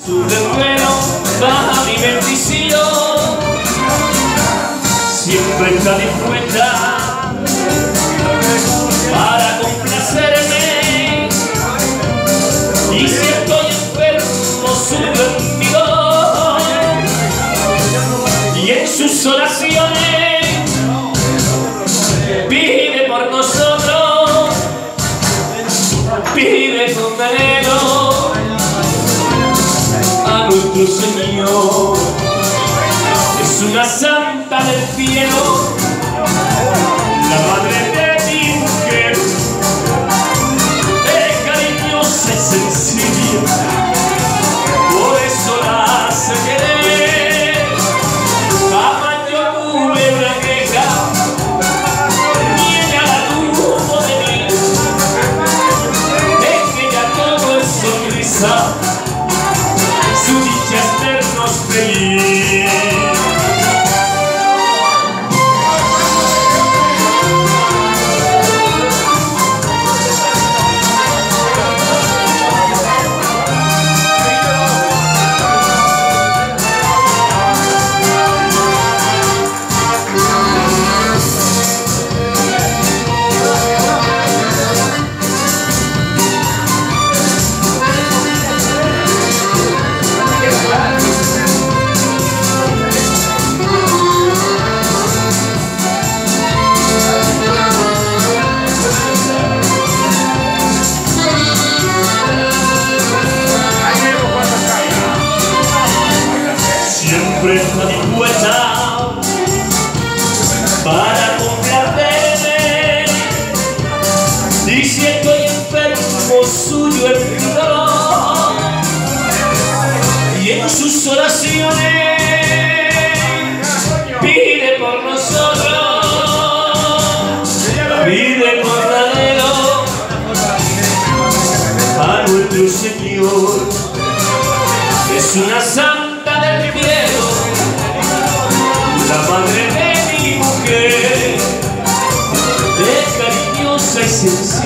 su recuerdo baja mi bendición, siempre está dispuesta para complacerme, y si estoy enfermo sube en mi voz, y en sus oraciones pide por nosotros, pide con anhelo a nuestro Señor. Es una santa del cielo, la madre de mi mujer, es cariñosa y sencilla, por eso la hace querer. Ama yo culebra queja, y ella la tuvo de mí, en ella todo es sonrisa, su dicha es vernos feliz. Siempre está dispuesta para complacerme, y si estoy enfermo suyo el mi dolor, y en sus oraciones pide por nosotros, pide por anhelo a nuestro Señor. Es una santa del cielo, la madre de mi mujer, es cariñosa y sencilla,